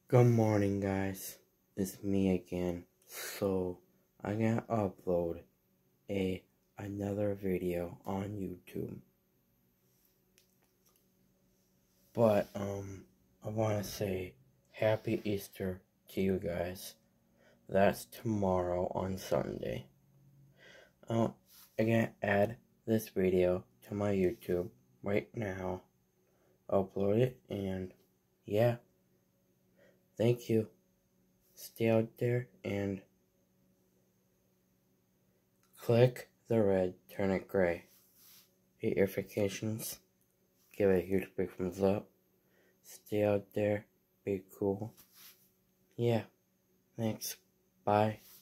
Good morning, guys. It's me again. So I'm gonna upload another video on YouTube. But I wanna say Happy Easter to you guys. That's tomorrow on Sunday. I'm gonna add this video to my YouTube right now. Upload it, and yeah. Thank you. Stay out there and click the red, turn it gray. Hit notifications. Give it a huge big thumbs up. Stay out there. Be cool. Yeah. Thanks. Bye.